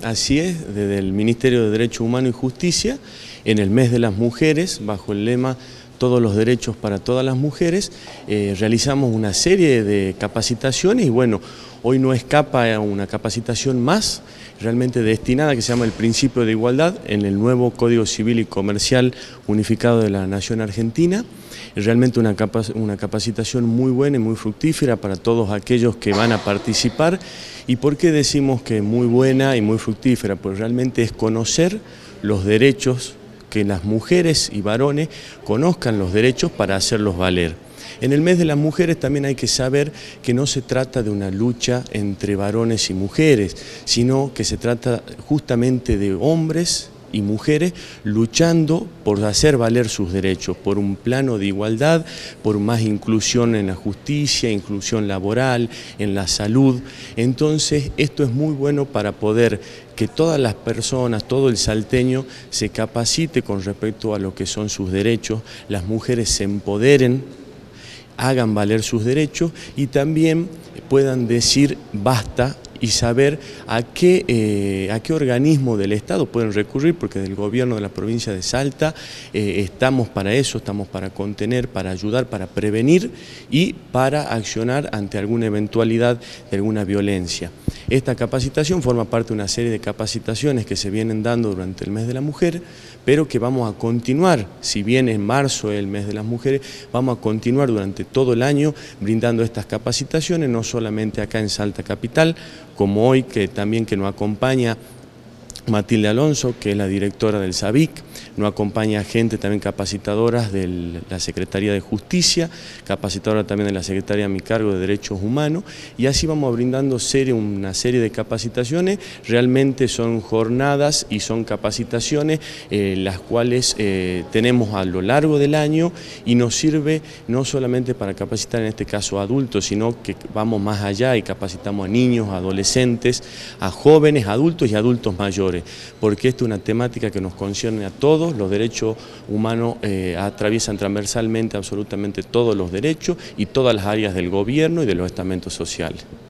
Así es, desde el Ministerio de Derechos Humanos y Justicia, en el mes de las mujeres, bajo el lema Todos los derechos para todas las mujeres, realizamos una serie de capacitaciones y bueno, hoy no escapa una capacitación más realmente destinada que se llama el principio de igualdad en el nuevo Código Civil y Comercial Unificado de la Nación Argentina. Realmente una capacitación muy buena y muy fructífera para todos aquellos que van a participar. ¿Y por qué decimos que es muy buena y muy fructífera? Pues realmente es conocer los derechos, que las mujeres y varones conozcan los derechos para hacerlos valer. En el mes de las mujeres también hay que saber que no se trata de una lucha entre varones y mujeres, sino que se trata justamente de hombres y mujeres luchando por hacer valer sus derechos, por un plano de igualdad, por más inclusión en la justicia, inclusión laboral, en la salud. Entonces esto es muy bueno para poder que todas las personas, todo el salteño se capacite con respecto a lo que son sus derechos, las mujeres se empoderen, hagan valer sus derechos y también puedan decir basta y saber a qué organismo del Estado pueden recurrir, porque del gobierno de la provincia de Salta estamos para eso, estamos para contener, para ayudar, para prevenir y para accionar ante alguna eventualidad de alguna violencia. Esta capacitación forma parte de una serie de capacitaciones que se vienen dando durante el mes de la mujer, pero que vamos a continuar, si bien en marzo es el mes de las mujeres, vamos a continuar durante todo el año brindando estas capacitaciones, no solamente acá en Salta Capital, como hoy que también nos acompaña Matilde Alonso, que es la directora del SABIC, nos acompaña gente también capacitadoras de la Secretaría de Justicia, capacitadora también de la Secretaría a mi cargo de Derechos Humanos, y así vamos brindando una serie de capacitaciones. Realmente son jornadas y son capacitaciones las cuales tenemos a lo largo del año y nos sirve no solamente para capacitar en este caso a adultos, sino que vamos más allá y capacitamos a niños, a adolescentes, a jóvenes, adultos y adultos mayores, porque esta es una temática que nos concierne a todos. Los derechos humanos atraviesan transversalmente absolutamente todos los derechos y todas las áreas del gobierno y de los estamentos sociales.